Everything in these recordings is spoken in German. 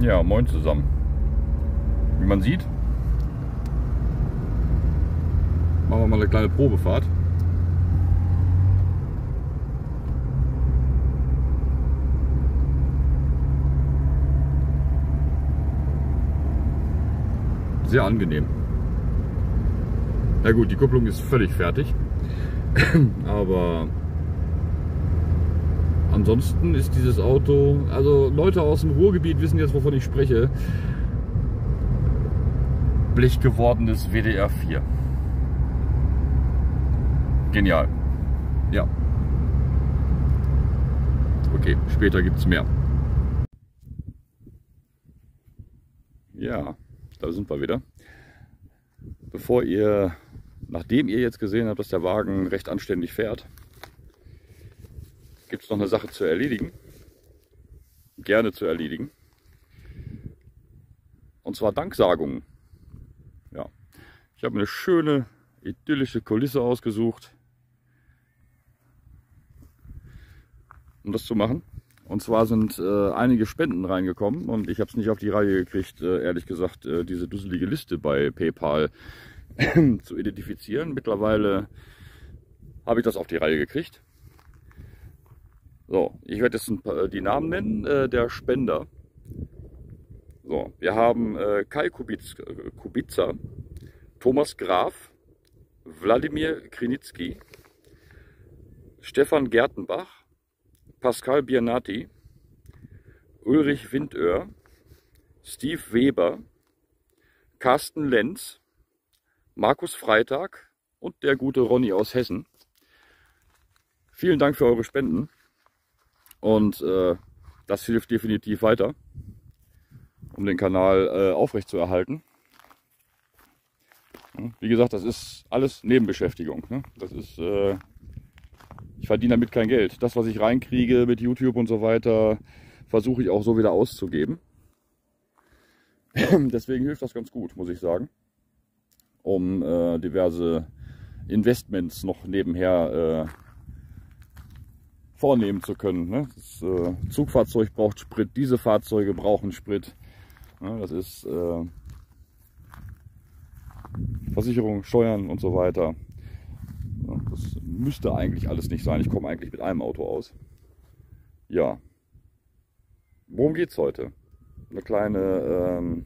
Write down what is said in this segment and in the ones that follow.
Ja, moin zusammen. Wie man sieht, machen wir mal eine kleine Probefahrt. Sehr angenehm. Na gut, die Kupplung ist völlig fertig, aber ansonsten ist dieses Auto, also Leute aus dem Ruhrgebiet wissen jetzt, wovon ich spreche, blechgewordenes WDR 4. Genial. Ja. Okay, später gibt es mehr. Ja, da sind wir wieder. Nachdem ihr jetzt gesehen habt, dass der Wagen recht anständig fährt, gibt es noch eine Sache zu erledigen. Gerne zu erledigen. Und zwar Danksagungen. Ja. Ich habe eine schöne, idyllische Kulisse ausgesucht, um das zu machen. Und zwar sind einige Spenden reingekommen und ich habe es nicht auf die Reihe gekriegt, ehrlich gesagt, diese dusselige Liste bei PayPal zu identifizieren. Mittlerweile habe ich das auf die Reihe gekriegt. So, ich werde jetzt die Namen nennen der Spender. So, wir haben Kai Kubica, Thomas Graf, Wladimir Krinitzki, Stefan Gertenbach, Pascal Biernati, Ulrich Windöhr, Steve Weber, Carsten Lenz, Markus Freitag und der gute Ronny aus Hessen. Vielen Dank für eure Spenden und das hilft definitiv weiter, um den Kanal aufrechtzuerhalten. Wie gesagt, das ist alles Nebenbeschäftigung. Ne? Das ist, ich verdiene damit kein Geld. Das, was ich reinkriege mit YouTube und so weiter, versuche ich auch so wieder auszugeben. Deswegen hilft das ganz gut, muss ich sagen, um diverse Investments noch nebenher vornehmen zu können. Ne? Das Zugfahrzeug braucht Sprit, diese Fahrzeuge brauchen Sprit. Ja, das ist Versicherung, Steuern und so weiter. Ja, das müsste eigentlich alles nicht sein. Ich komme eigentlich mit einem Auto aus. Ja. Worum geht es heute? Eine kleine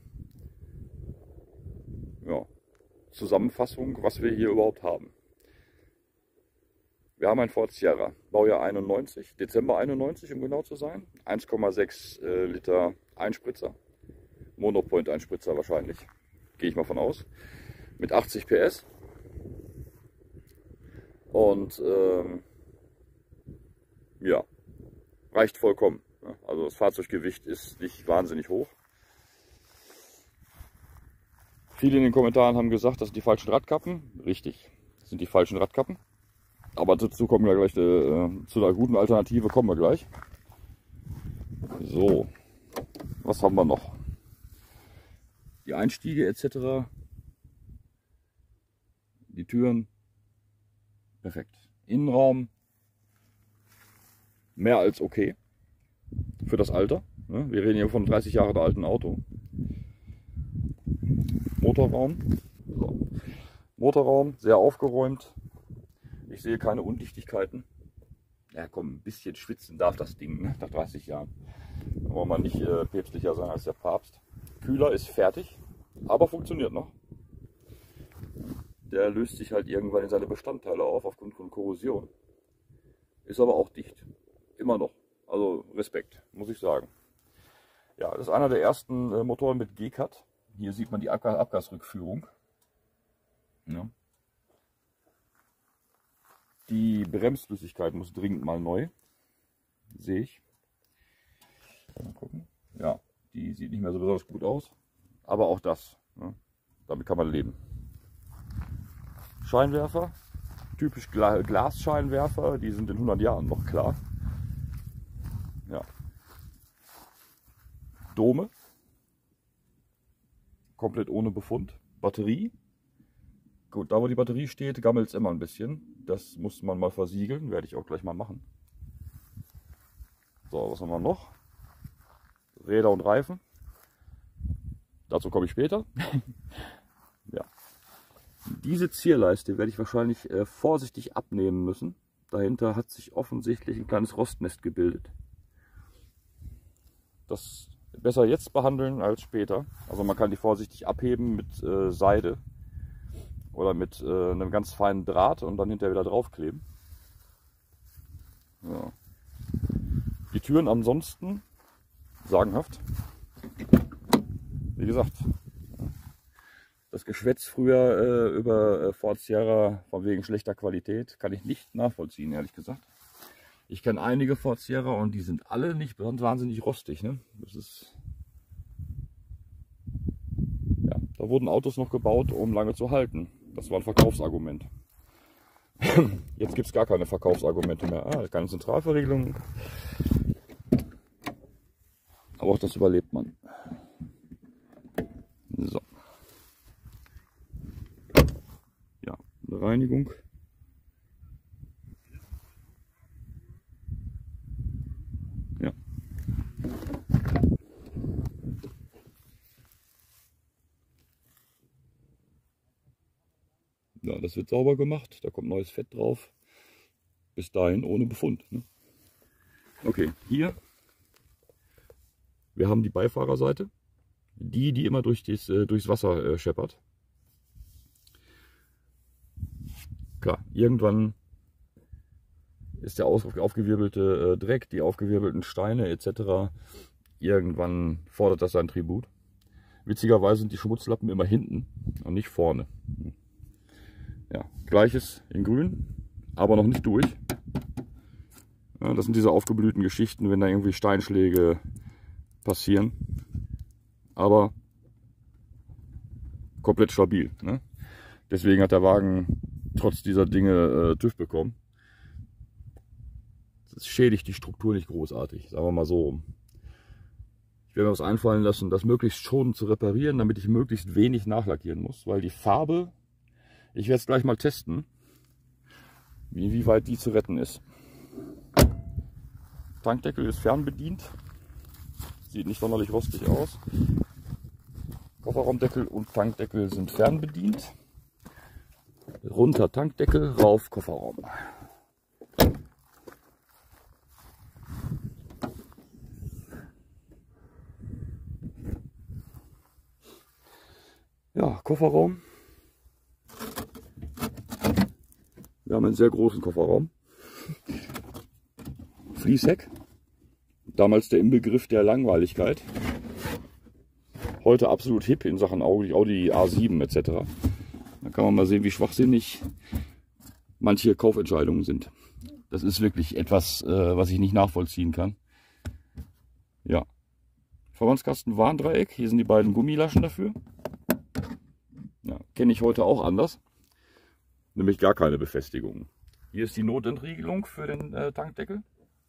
Zusammenfassung, was wir hier überhaupt haben. Wir haben ein Ford Sierra, Baujahr 91, Dezember 91, um genau zu sein. 1,6 Liter Einspritzer. Monopoint Einspritzer wahrscheinlich. Gehe ich mal von aus. Mit 80 PS. Und ja, reicht vollkommen. Also das Fahrzeuggewicht ist nicht wahnsinnig hoch. Viele in den Kommentaren haben gesagt, das sind die falschen Radkappen. Richtig, das sind die falschen Radkappen. Aber dazu kommen wir gleich, zu einer guten Alternative kommen wir gleich. So, was haben wir noch? Die Einstiege etc. Die Türen. Perfekt. Innenraum. Mehr als okay. Für das Alter. Wir reden hier von 30 Jahre alten Auto. Motorraum. So. Motorraum, sehr aufgeräumt. Ich sehe keine Undichtigkeiten. Ja komm, ein bisschen schwitzen darf das Ding, ne? Nach 30 Jahren. Da wollen wir nicht päpstlicher sein als der Papst. Kühler ist fertig, aber funktioniert noch. Der löst sich halt irgendwann in seine Bestandteile auf, aufgrund von Korrosion. Ist aber auch dicht. Immer noch. Also Respekt, muss ich sagen. Ja, das ist einer der ersten Motoren mit G-Cut. Hier sieht man die Abgasrückführung. Ja. Die Bremsflüssigkeit muss dringend mal neu. Sehe ich. Mal gucken. Ja, die sieht nicht mehr so besonders gut aus. Aber auch das. Ne? Damit kann man leben. Scheinwerfer. Typisch Glasscheinwerfer. Die sind in 100 Jahren noch klar. Ja. Dome. Komplett ohne Befund. Batterie. Gut, da wo die Batterie steht, gammelt es immer ein bisschen. Das muss man mal versiegeln, werde ich auch gleich mal machen. So, was haben wir noch? Räder und Reifen. dazu komme ich später. Ja. Diese Zierleiste werde ich wahrscheinlich vorsichtig abnehmen müssen. Dahinter hat sich offensichtlich ein kleines Rostnest gebildet. Das besser jetzt behandeln als später. Also man kann die vorsichtig abheben mit Seide oder mit einem ganz feinen Draht und dann hinterher wieder draufkleben. Ja. Die Türen ansonsten sagenhaft. Wie gesagt, das Geschwätz früher über Ford Sierra von wegen schlechter Qualität kann ich nicht nachvollziehen, ehrlich gesagt. Ich kenne einige Ford Sierra und die sind alle nicht wahnsinnig rostig. Ne? Das ist, ja, da wurden Autos noch gebaut, um lange zu halten. Das war ein Verkaufsargument. Jetzt gibt es gar keine Verkaufsargumente mehr. Keine Zentralverriegelung. Aber auch das überlebt man. So. Ja, eine Reinigung. Ja. Ja, das wird sauber gemacht. Da kommt neues Fett drauf. Bis dahin ohne Befund. Ne? Okay, hier. Wir haben die Beifahrerseite. Die immer durchs Wasser scheppert. Klar, irgendwann ist der aufgewirbelte Dreck, die aufgewirbelten Steine etc. Irgendwann fordert das sein Tribut. Witzigerweise sind die Schmutzlappen immer hinten und nicht vorne. Ja, gleiches in grün, aber noch nicht durch. Ja, das sind diese aufgeblühten Geschichten, wenn da irgendwie Steinschläge passieren. Aber komplett stabil. Ne? Deswegen hat der Wagen trotz dieser Dinge TÜV bekommen. Das schädigt die Struktur nicht großartig, sagen wir mal so. Ich werde mir was einfallen lassen, das möglichst schonend zu reparieren, damit ich möglichst wenig nachlackieren muss, weil die Farbe, ich werde es gleich mal testen, wie weit die zu retten ist. Tankdeckel ist fernbedient, sieht nicht sonderlich rostig aus. Kofferraumdeckel und Tankdeckel sind fernbedient. Runter Tankdeckel, rauf Kofferraum. Ja, Kofferraum. Wir haben einen sehr großen Kofferraum. Fließheck. Damals der Inbegriff der Langweiligkeit. Heute absolut hip in Sachen Audi A7 etc. Da kann man mal sehen, wie schwachsinnig manche Kaufentscheidungen sind. Das ist wirklich etwas, was ich nicht nachvollziehen kann. Ja. Verbandskasten Warndreieck. Hier sind die beiden Gummilaschen dafür. Ja, kenne ich heute auch anders. Nämlich gar keine Befestigung. Hier ist die Notentriegelung für den Tankdeckel.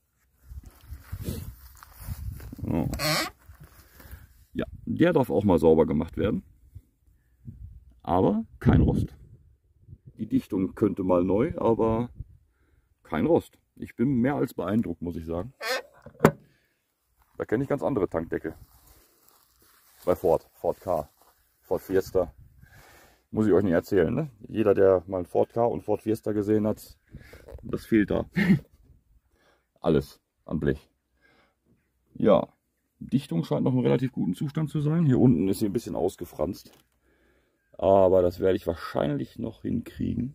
So. Ja, der darf auch mal sauber gemacht werden. Aber kein Rost. Die Dichtung könnte mal neu, aber kein Rost. Ich bin mehr als beeindruckt, muss ich sagen. Da kenne ich ganz andere Tankdeckel. Bei Ford K, Ford Fiesta. Muss ich euch nicht erzählen. Ne? Jeder, der mal einen Ford Ka und Ford Fiesta gesehen hat, das fehlt da. Alles an Blech. Ja, Dichtung scheint noch im relativ guten Zustand zu sein. Hier unten ist sie ein bisschen ausgefranst. Aber das werde ich wahrscheinlich noch hinkriegen.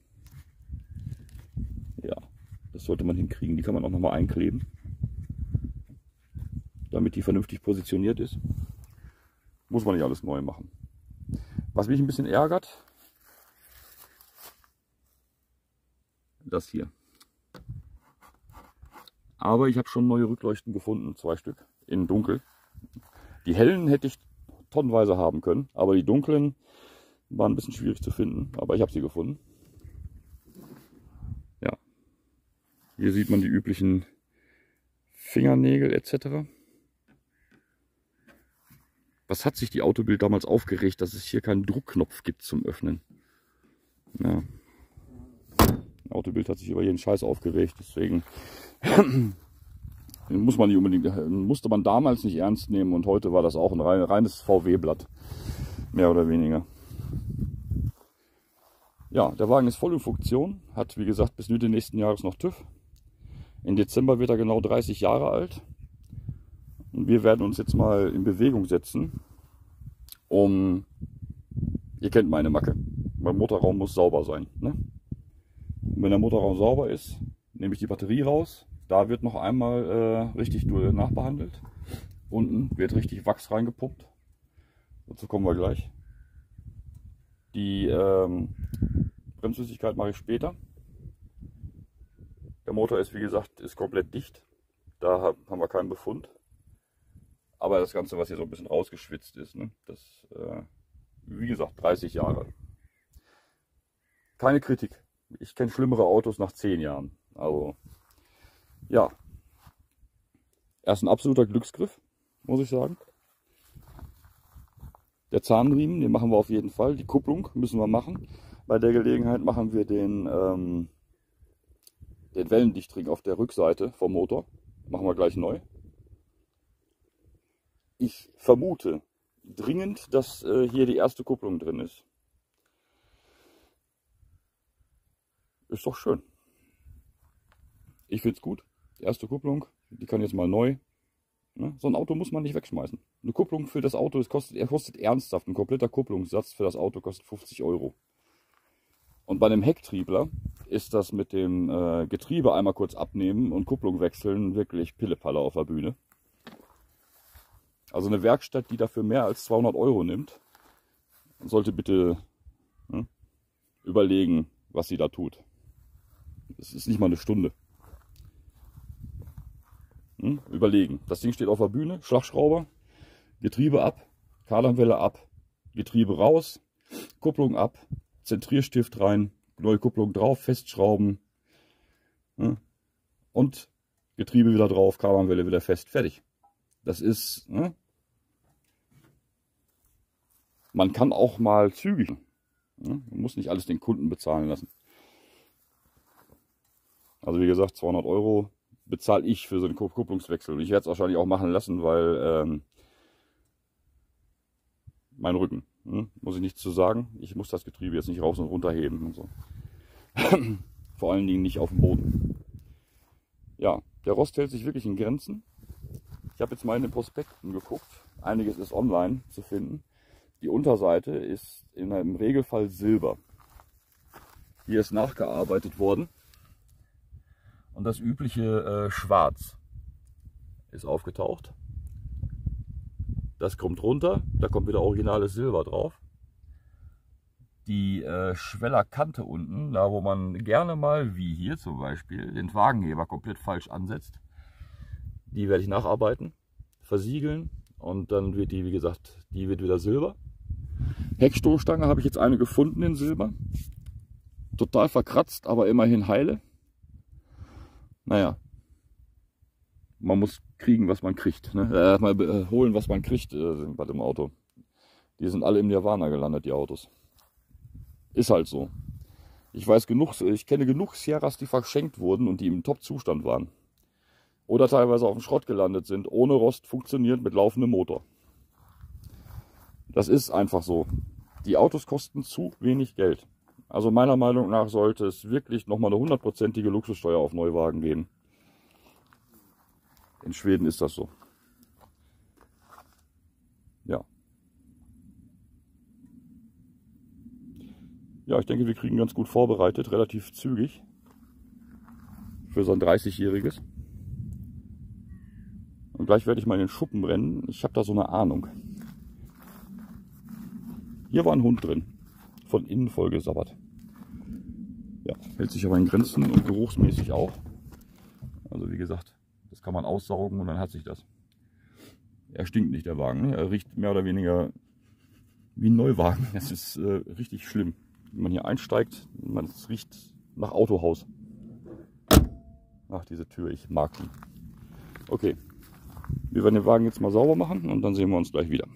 Ja, das sollte man hinkriegen. Die kann man auch noch mal einkleben, damit die vernünftig positioniert ist. Muss man nicht alles neu machen. Was mich ein bisschen ärgert, das hier. Aber ich habe schon neue Rückleuchten gefunden, 2 Stück, in dunkel. Die hellen hätte ich tonnenweise haben können, aber die dunklen waren ein bisschen schwierig zu finden, aber ich habe sie gefunden. Ja, hier sieht man die üblichen Fingernägel etc. Was hat sich die Autobild damals aufgeregt, dass es hier keinen Druckknopf gibt zum Öffnen? Ja. Autobild hat sich über jeden Scheiß aufgeregt, deswegen Den muss man nicht unbedingt, musste man damals nicht ernst nehmen und heute war das auch ein reines VW-Blatt. Mehr oder weniger. Ja, der Wagen ist voll in Funktion, hat wie gesagt bis Mitte nächsten Jahres noch TÜV. Im Dezember wird er genau 30 Jahre alt. Und wir werden uns jetzt mal in Bewegung setzen, ihr kennt meine Macke, mein Motorraum muss sauber sein. Ne? Und wenn der Motorraum sauber ist, nehme ich die Batterie raus. Da wird noch einmal richtig nachbehandelt. Unten wird richtig Wachs reingepumpt. Dazu kommen wir gleich. Die Bremsflüssigkeit mache ich später. Der Motor ist wie gesagt komplett dicht. Da haben wir keinen Befund. Aber das Ganze, was hier so ein bisschen rausgeschwitzt ist, ne, das wie gesagt 30 Jahre. Keine Kritik. Ich kenne schlimmere Autos nach 10 Jahren. Also ja, er ist ein absoluter Glücksgriff, muss ich sagen. Der Zahnriemen, den machen wir auf jeden Fall. Die Kupplung müssen wir machen. Bei der Gelegenheit machen wir den Wellendichtring auf der Rückseite vom Motor. Machen wir gleich neu. Ich vermute dringend, dass hier die erste Kupplung drin ist. Ist doch schön. Ich finde es gut. Die erste Kupplung, die kann jetzt mal neu. Ne? So ein Auto muss man nicht wegschmeißen. Eine Kupplung für das Auto, kostet ernsthaft, ein kompletter Kupplungssatz für das Auto kostet 50 Euro. Und bei einem Hecktriebler ist das mit dem Getriebe einmal kurz abnehmen und Kupplung wechseln wirklich Pillepalle auf der Bühne. Also eine Werkstatt, die dafür mehr als 200 Euro nimmt, sollte bitte überlegen, was sie da tut. Das ist nicht mal eine Stunde. Überlegen. Das Ding steht auf der Bühne, Schlagschrauber, Getriebe ab, Kardanwelle ab, Getriebe raus, Kupplung ab, Zentrierstift rein, neue Kupplung drauf, festschrauben und Getriebe wieder drauf, Kardanwelle wieder fest, fertig. Das ist, man kann auch mal zügig, man muss nicht alles den Kunden bezahlen lassen. Also wie gesagt, 200 Euro bezahle ich für so einen Kupplungswechsel. Und ich werde es wahrscheinlich auch machen lassen, weil mein Rücken, muss ich nichts zu sagen. Ich muss das Getriebe jetzt nicht raus und runter heben und so. Vor allen Dingen nicht auf dem Boden. Ja, der Rost hält sich wirklich in Grenzen. Ich habe jetzt mal in den Prospekten geguckt. Einiges ist online zu finden. Die Unterseite ist im Regelfall Silber. Hier ist nachgearbeitet worden. Und das übliche Schwarz ist aufgetaucht. Das kommt runter, da kommt wieder originales Silber drauf. Die Schwellerkante unten, da wo man gerne mal, wie hier zum Beispiel, den Wagenheber komplett falsch ansetzt, die werde ich nacharbeiten, versiegeln und dann wird die, wie gesagt, die wird wieder Silber. Heckstoßstange habe ich jetzt eine gefunden in Silber. Total verkratzt, aber immerhin heile. Naja, man muss kriegen, was man kriegt. Ne? Mal holen, was man kriegt bei dem Auto. Die sind alle im Nirvana gelandet, die Autos. Ist halt so. Ich kenne genug Sierras, die verschenkt wurden und die im Top-Zustand waren. Oder teilweise auf dem Schrott gelandet sind, ohne Rost, funktioniert mit laufendem Motor. Das ist einfach so. Die Autos kosten zu wenig Geld. Also meiner Meinung nach sollte es wirklich nochmal eine 100%ige Luxussteuer auf Neuwagen geben. In Schweden ist das so. Ja. Ja, ich denke, wir kriegen ganz gut vorbereitet, relativ zügig. Für so ein 30-jähriges. Und gleich werde ich mal in den Schuppen rennen. Ich habe da so eine Ahnung. Hier war ein Hund drin. Von innen vollgesabbert. Ja, hält sich aber in Grenzen und geruchsmäßig auch. Also wie gesagt, das kann man aussaugen und dann hat sich das. Er stinkt nicht, der Wagen. Er riecht mehr oder weniger wie ein Neuwagen. Das ist richtig schlimm. Wenn man hier einsteigt, es riecht nach Autohaus. Ach, diese Tür, ich mag die. Okay, wir werden den Wagen jetzt mal sauber machen und dann sehen wir uns gleich wieder.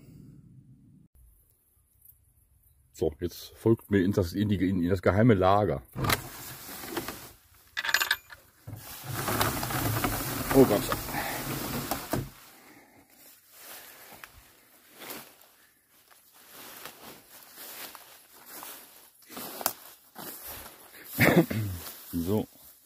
So, jetzt folgt mir in das geheime Lager. Oh Gott. So.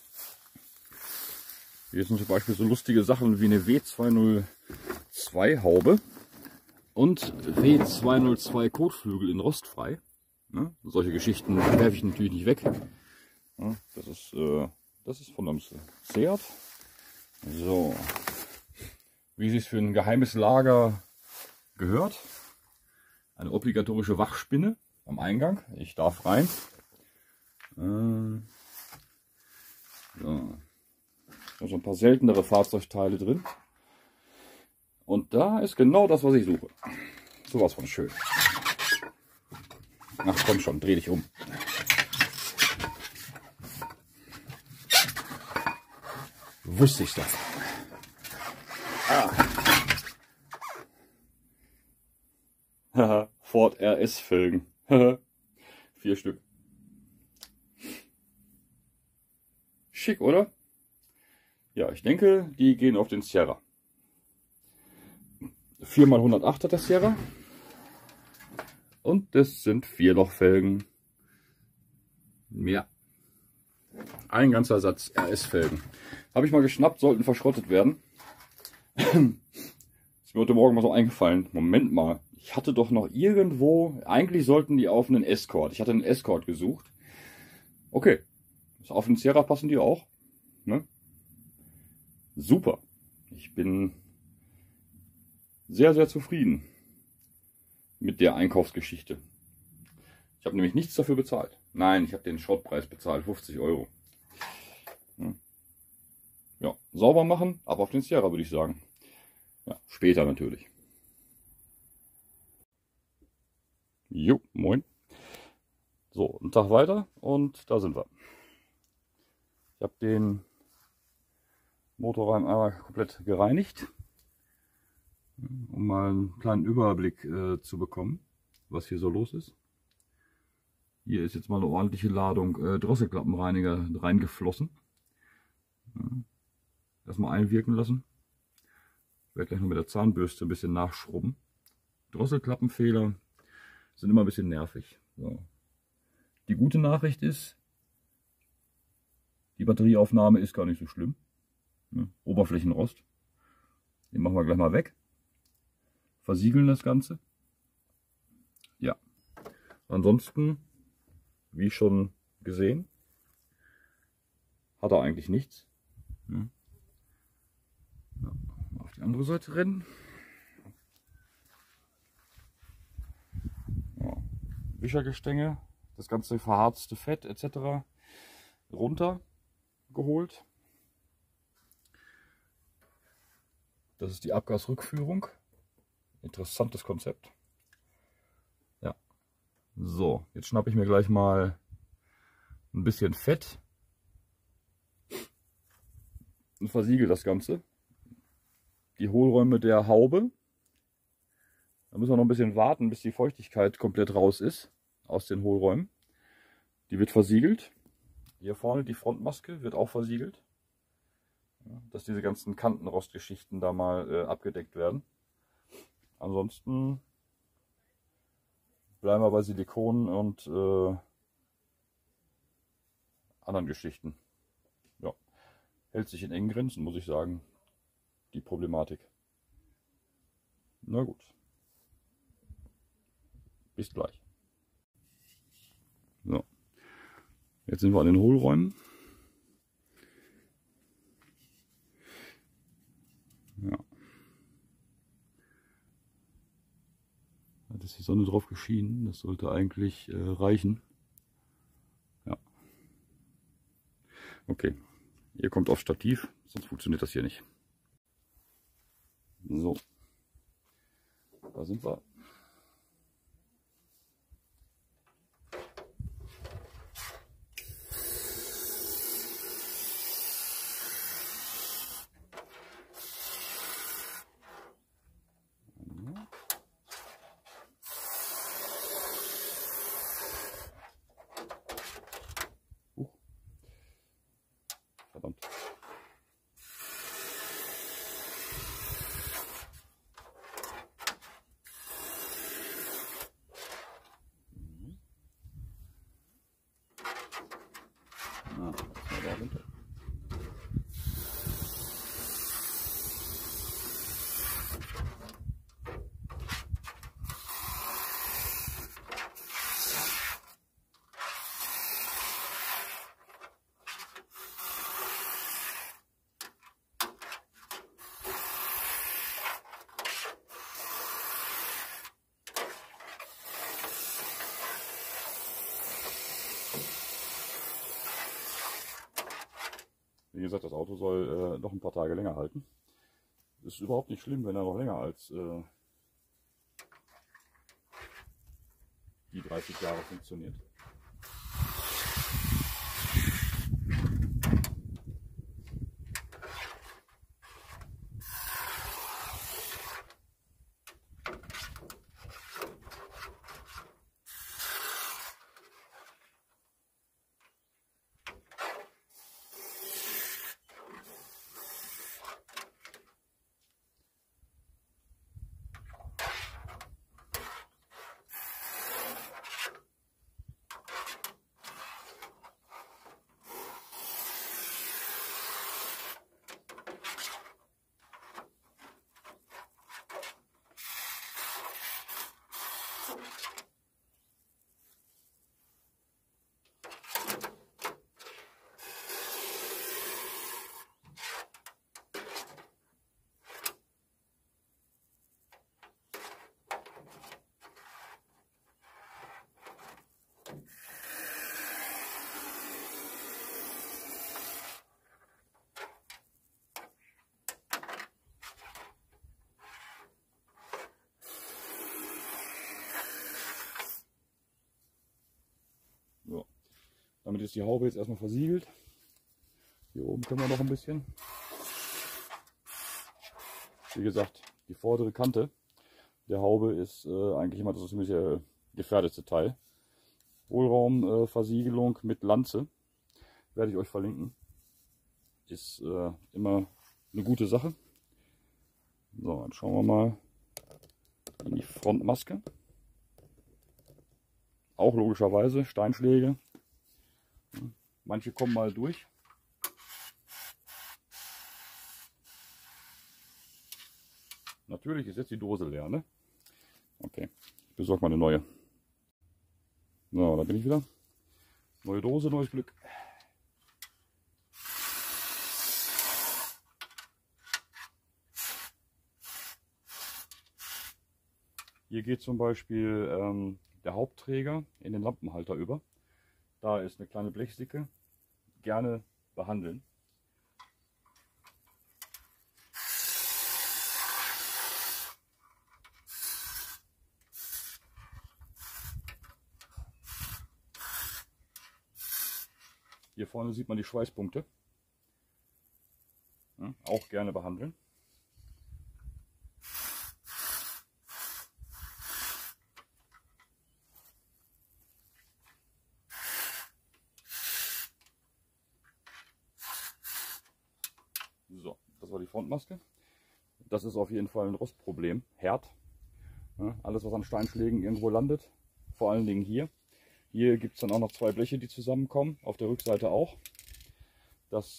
Hier sind zum Beispiel so lustige Sachen wie eine W202 Haube und W202 Kotflügel in rostfrei. Ne? Solche Geschichten werfe ich natürlich nicht weg. Ja, das ist von einem Seat. So. Wie es sich für ein geheimes Lager gehört. Eine obligatorische Wachspinne am Eingang. Ich darf rein. So. Da sind ein paar seltenere Fahrzeugteile drin. Und da ist genau das, was ich suche. Sowas von schön. Ach komm schon, dreh dich um. Wusste ich das. Haha, Ford RS Felgen. 4 Stück. Schick, oder? Ja, ich denke, die gehen auf den Sierra. 4x108 hat der Sierra. Und das sind 4 Lochfelgen. Ja. Ein ganzer Satz RS-Felgen. Habe ich mal geschnappt, sollten verschrottet werden. Ist mir heute Morgen mal so eingefallen. Moment mal, ich hatte doch noch irgendwo, eigentlich sollten die auf einen Escort. Ich hatte einen Escort gesucht. Okay, auf den Sierra passen die auch. Ne? Super. Ich bin sehr, sehr zufrieden mit der Einkaufsgeschichte. Ich habe nämlich nichts dafür bezahlt. Nein, ich habe den Schrottpreis bezahlt, 50 Euro. Ja, sauber machen, ab auf den Sierra, würde ich sagen. Ja, später natürlich. Jo, moin. So, einen Tag weiter und da sind wir. Ich habe den Motorraum einmal komplett gereinigt, um mal einen kleinen Überblick zu bekommen, was hier so los ist. Hier ist jetzt mal eine ordentliche Ladung Drosselklappenreiniger reingeflossen. Erstmal einwirken lassen. Ich werde gleich noch mit der Zahnbürste ein bisschen nachschrubben. Drosselklappenfehler sind immer ein bisschen nervig. So. Die gute Nachricht ist, die Batterieaufnahme ist gar nicht so schlimm. Oberflächenrost. Den machen wir gleich mal weg. Versiegeln das Ganze. Ja. Ansonsten, wie schon gesehen, hat er eigentlich nichts. Ja. Auf die andere Seite rennen. Ja. Wischergestänge, das ganze verharzte Fett etc. runtergeholt. Das ist die Abgasrückführung. Interessantes Konzept. Ja. So, jetzt schnappe ich mir gleich mal ein bisschen Fett und versiegel das Ganze. Die Hohlräume der Haube. Da müssen wir noch ein bisschen warten, bis die Feuchtigkeit komplett raus ist aus den Hohlräumen. Die wird versiegelt. Hier vorne die Frontmaske wird auch versiegelt, dass diese ganzen Kantenrostgeschichten da mal abgedeckt werden. Ansonsten bleiben wir bei Silikon und anderen Geschichten. Ja, hält sich in engen Grenzen, muss ich sagen, die Problematik. Na gut. Bis gleich. So. Jetzt sind wir an den Hohlräumen. Ja. Hat jetzt die Sonne drauf geschienen. Das sollte eigentlich reichen. Ja. Okay. Ihr kommt aufs Stativ, sonst funktioniert das hier nicht. So. Da sind wir. Verdammt. da runter. Wie gesagt, das Auto soll noch ein paar Tage länger halten. Ist überhaupt nicht schlimm, wenn er noch länger als die 30 Jahre funktioniert. So. Damit ist die Haube jetzt erstmal versiegelt. Hier oben können wir noch ein bisschen. Wie gesagt, die vordere Kante der Haube ist eigentlich immer das ziemlich gefährdete Teil. Hohlraumversiegelung mit Lanze werde ich euch verlinken. Ist immer eine gute Sache. So, dann schauen wir mal in die Frontmaske. Auch logischerweise Steinschläge. Manche kommen mal durch. Natürlich ist jetzt die Dose leer, ne? Okay, ich besorge mal eine neue. So, da bin ich wieder. Neue Dose, neues Glück. Hier geht zum Beispiel der Hauptträger in den Lampenhalter über. Da ist eine kleine Blechsicke. Gerne behandeln. Hier vorne sieht man die Schweißpunkte. Ja, auch gerne behandeln. So, das war die Frontmaske. Das ist auf jeden Fall ein Rostproblem. Herd. Ja, alles, was an Steinschlägen irgendwo landet. Vor allen Dingen hier. Hier gibt es dann auch noch zwei Bleche, die zusammenkommen. Auf der Rückseite auch. Das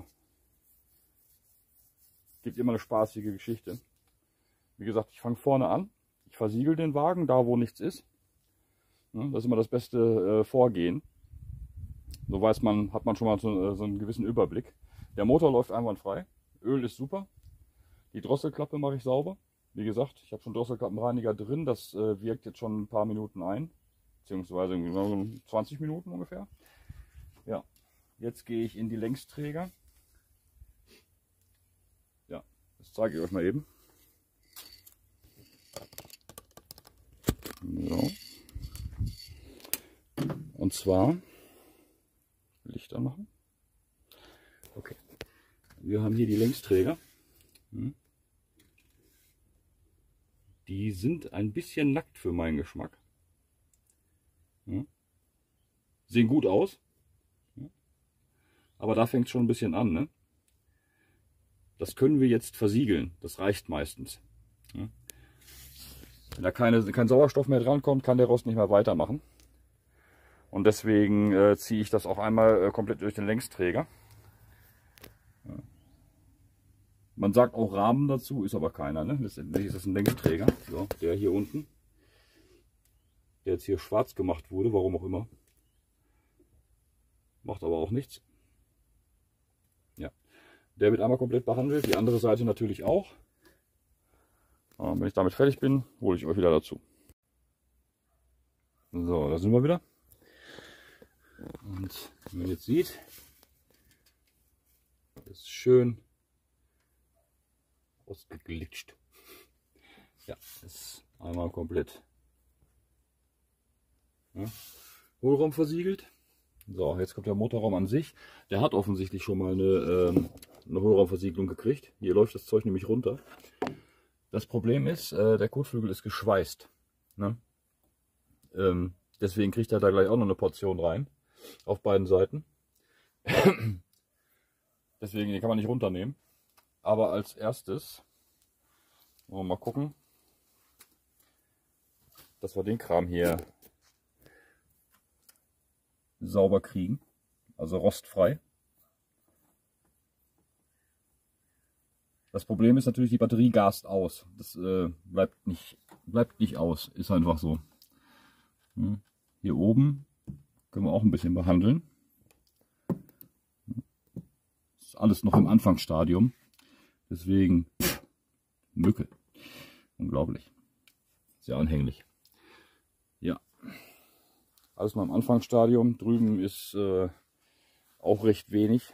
gibt immer eine spaßige Geschichte. Wie gesagt, ich fange vorne an. Ich versiegel den Wagen, da wo nichts ist. Ja, das ist immer das beste Vorgehen. So weiß man, hat man schon mal so einen gewissen Überblick. Der Motor läuft einwandfrei. Öl ist super. Die Drosselklappe mache ich sauber. Wie gesagt, ich habe schon Drosselklappenreiniger drin. Das wirkt jetzt schon ein paar Minuten ein. Beziehungsweise 20 Minuten ungefähr. Ja, jetzt gehe ich in die Längsträger. Ja, das zeige ich euch mal eben. So. Und zwar Licht anmachen. Okay. Wir haben hier die Längsträger. Die sind ein bisschen nackt für meinen Geschmack. Sehen gut aus. Aber da fängt es schon ein bisschen an. Ne? Das können wir jetzt versiegeln. Das reicht meistens. Wenn da kein Sauerstoff mehr drankommt, kann der Rost nicht mehr weitermachen. Und deswegen ziehe ich das auch einmal komplett durch den Längsträger. Ja. Man sagt auch Rahmen dazu, ist aber keiner. Ne? Letztendlich ist das ein Längsträger. So, der hier unten, der jetzt hier schwarz gemacht wurde, warum auch immer. Macht aber auch nichts. Ja, der wird einmal komplett behandelt, die andere Seite natürlich auch. Und wenn ich damit fertig bin, hole ich euch wieder dazu. So, da sind wir wieder. Und wie man jetzt sieht, ist schön ausgeglitscht. Ja, ist einmal komplett, ja, Hohlraum versiegelt. So, jetzt kommt der Motorraum an sich. Der hat offensichtlich schon mal eine Hohlraumversiegelung gekriegt. Hier läuft das Zeug nämlich runter. Das Problem ist, der Kotflügel ist geschweißt. Ne? Deswegen kriegt er da gleich auch noch eine Portion rein. Auf beiden Seiten. Deswegen, den kann man nicht runternehmen. Aber als erstes wollen wir mal gucken, dass wir den Kram hier sauber kriegen, also rostfrei. Das Problem ist natürlich, die Batterie gast aus. Das bleibt nicht aus, ist einfach so. Hier oben können wir auch ein bisschen behandeln. Das ist alles noch im Anfangsstadium, deswegen Mücke. Unglaublich. Sehr anhänglich. Ja. Alles noch im Anfangsstadium. Drüben ist auch recht wenig.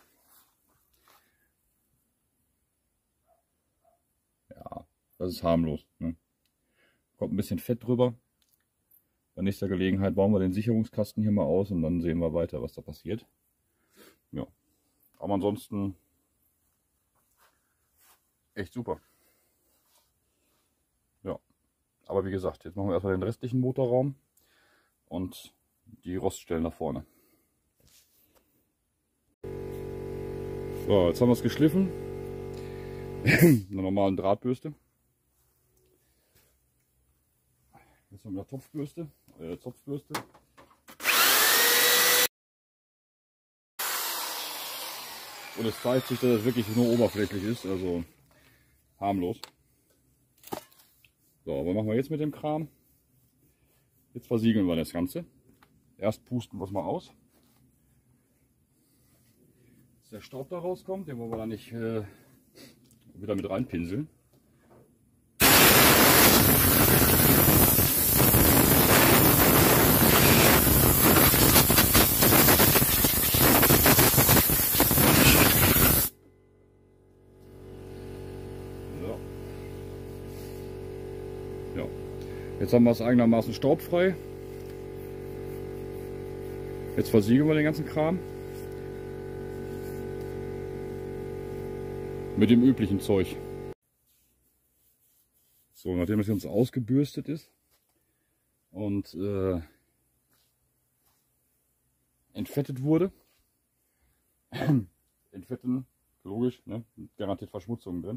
Ja, das ist harmlos. Ne? Kommt ein bisschen Fett drüber. Bei nächster Gelegenheit bauen wir den Sicherungskasten hier mal aus und dann sehen wir weiter, was da passiert. Ja. Aber ansonsten echt super. Ja. Aber wie gesagt, jetzt machen wir erstmal den restlichen Motorraum und die Roststellen nach vorne. So, jetzt haben wir es geschliffen. Mit einer normalen Drahtbürste. Jetzt haben wir Zopfbürste. Und es zeigt sich, dass es wirklich nur oberflächlich ist, also harmlos. So, was machen wir jetzt mit dem Kram? Jetzt versiegeln wir das Ganze. Erst pusten wir es mal aus. Dass der Staub da rauskommt, den wollen wir da nicht wieder mit reinpinseln. So. Ja. Jetzt haben wir es einigermaßen staubfrei. Jetzt versiegeln wir den ganzen Kram. Mit dem üblichen Zeug. So, nachdem es jetzt ausgebürstet ist und entfettet wurde. Entfetten, logisch, ne? Garantiert Verschmutzungen drin.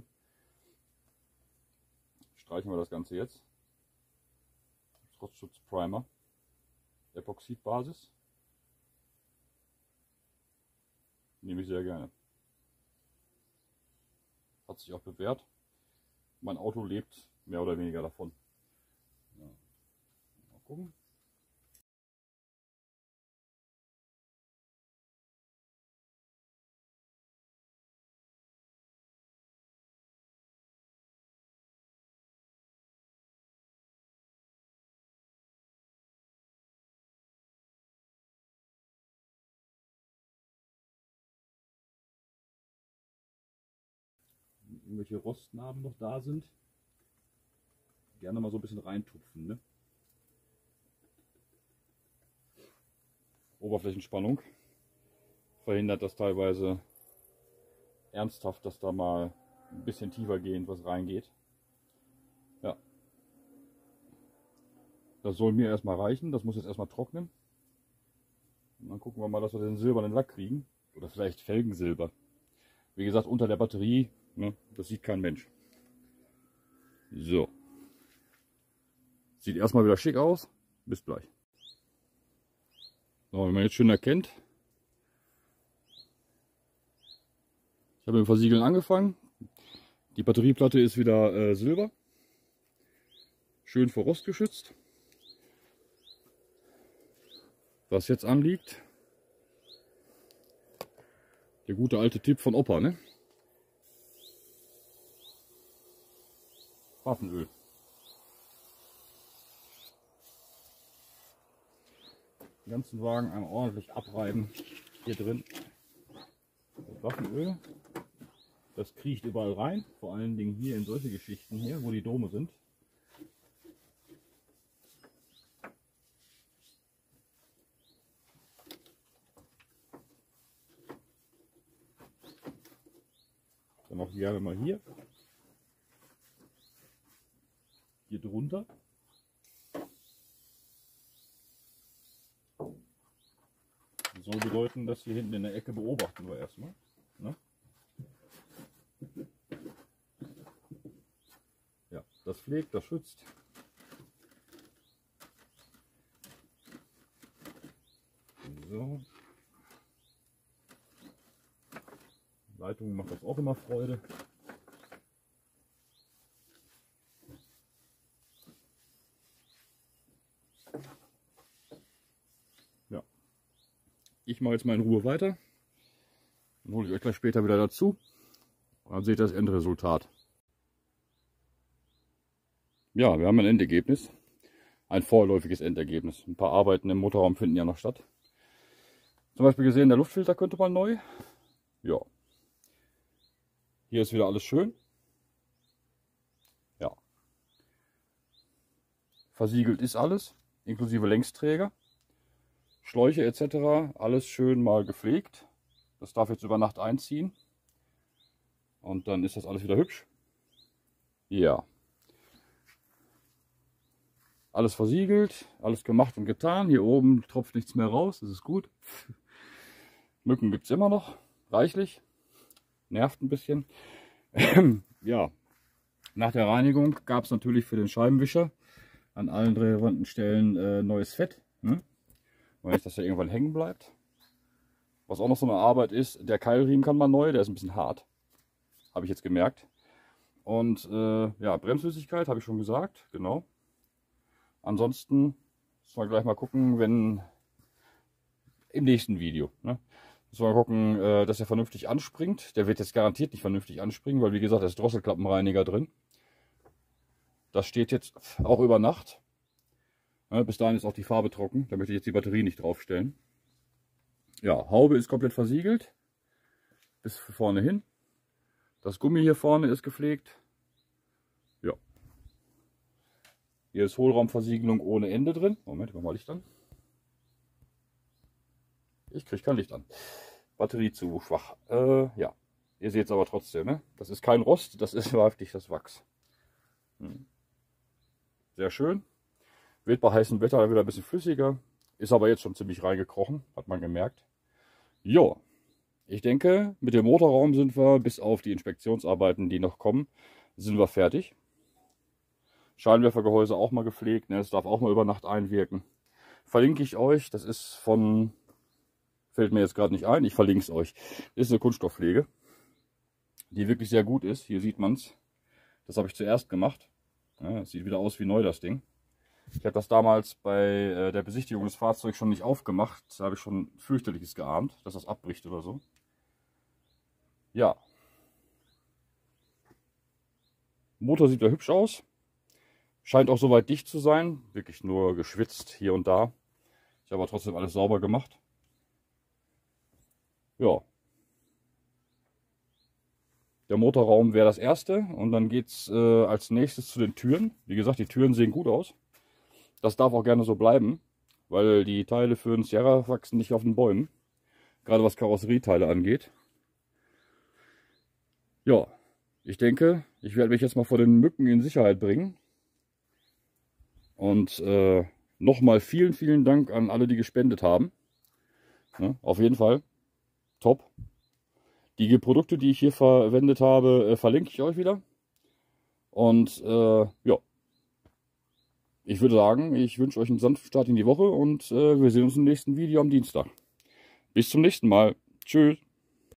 Streichen wir das Ganze jetzt. Frostschutz-Primer. Epoxidbasis. Nehme ich sehr gerne. Hat sich auch bewährt. Mein Auto lebt mehr oder weniger davon. Ja. Mal gucken. Irgendwelche Rostnarben noch da sind, gerne mal so ein bisschen reintupfen. Ne? Oberflächenspannung verhindert das teilweise ernsthaft, dass da mal ein bisschen tiefer gehend was reingeht. Ja. Das soll mir erstmal reichen, das muss jetzt erstmal trocknen. Und dann gucken wir mal, dass wir den silbernen Lack kriegen. Oder vielleicht Felgensilber. Wie gesagt, unter der Batterie, ne, das sieht kein Mensch. So. Sieht erstmal wieder schick aus. Bis gleich. So, wie man jetzt schön erkennt, ich habe mit dem Versiegeln angefangen. Die Batterieplatte ist wieder Silber, schön vor Rost geschützt. Was jetzt anliegt, der gute alte Tipp von Opa, ne? Waffenöl. Den ganzen Wagen einmal ordentlich abreiben. Hier drin das Waffenöl. Das kriecht überall rein, vor allen Dingen hier in solche Geschichten hier, wo die Dome sind. Dann auch gerne mal hier drunter. Das soll bedeuten, dass hier hinten in der Ecke beobachten wir erstmal. Ne? Ja, das pflegt, das schützt. So. Leitung macht das auch immer Freude. Ja. Ich mache jetzt mal in Ruhe weiter. Dann hole ich euch gleich später wieder dazu. Und dann seht ihr das Endresultat. Ja, wir haben ein Endergebnis. Ein vorläufiges Endergebnis. Ein paar Arbeiten im Motorraum finden ja noch statt. Zum Beispiel gesehen, der Luftfilter könnte mal neu. Ja. Hier ist wieder alles schön. Ja. Versiegelt ist alles, inklusive Längsträger. Schläuche etc. alles schön mal gepflegt. Das darf jetzt über Nacht einziehen. Und dann ist das alles wieder hübsch. Ja. Alles versiegelt, alles gemacht und getan. Hier oben tropft nichts mehr raus, das ist gut. Mücken gibt es immer noch, reichlich. Nervt ein bisschen. Ja, nach der Reinigung gab es natürlich für den Scheibenwischer an allen relevanten Stellen neues Fett. Ne? Weil nicht, dass der irgendwann hängen bleibt. Was auch noch so eine Arbeit ist, der Keilriemen kann man neu, der ist ein bisschen hart. Habe ich jetzt gemerkt. Und ja, Bremsflüssigkeit habe ich schon gesagt, genau. Ansonsten müssen wir gleich mal gucken, wenn im nächsten Video. Ne? Müssen wir mal gucken, dass er vernünftig anspringt. Der wird jetzt garantiert nicht vernünftig anspringen, weil wie gesagt, da ist Drosselklappenreiniger drin. Das steht jetzt auch über Nacht. Ja, bis dahin ist auch die Farbe trocken. Da möchte ich jetzt die Batterie nicht draufstellen. Ja, Haube ist komplett versiegelt. Bis vorne hin. Das Gummi hier vorne ist gepflegt. Ja. Hier ist Hohlraumversiegelung ohne Ende drin. Moment, mach mal Licht an. Ich kriege kein Licht an. Batterie zu schwach. Ja, ihr seht es aber trotzdem. Ne? Das ist kein Rost, das ist wahrhaftig das Wachs. Sehr schön. Wird bei heißem Wetter wieder ein bisschen flüssiger. Ist aber jetzt schon ziemlich reingekrochen, hat man gemerkt. Ja, ich denke, mit dem Motorraum sind wir, bis auf die Inspektionsarbeiten, die noch kommen, sind wir fertig. Scheinwerfergehäuse auch mal gepflegt. Ne? Das darf auch mal über Nacht einwirken. Verlinke ich euch. Das ist von... Fällt mir jetzt gerade nicht ein, ich verlinke es euch. Das ist eine Kunststoffpflege, die wirklich sehr gut ist. Hier sieht man es. Das habe ich zuerst gemacht. Ja, das sieht wieder aus wie neu, das Ding. Ich habe das damals bei der Besichtigung des Fahrzeugs schon nicht aufgemacht. Da habe ich schon fürchterliches geahnt, dass das abbricht oder so. Ja. Motor sieht ja hübsch aus. Scheint auch soweit dicht zu sein. Wirklich nur geschwitzt hier und da. Ich habe aber trotzdem alles sauber gemacht. Ja, der Motorraum wäre das erste und dann geht es als nächstes zu den Türen. Wie gesagt, die Türen sehen gut aus. Das darf auch gerne so bleiben, weil die Teile für den Sierra wachsen nicht auf den Bäumen. Gerade was Karosserieteile angeht. Ja, ich denke, ich werde mich jetzt mal vor den Mücken in Sicherheit bringen. Und nochmal vielen, vielen Dank an alle, die gespendet haben. Ja, auf jeden Fall. Top. Die Produkte, die ich hier verwendet habe, verlinke ich euch wieder. Und ja, ich würde sagen, ich wünsche euch einen sanften Start in die Woche und wir sehen uns im nächsten Video am Dienstag. Bis zum nächsten Mal. Tschüss.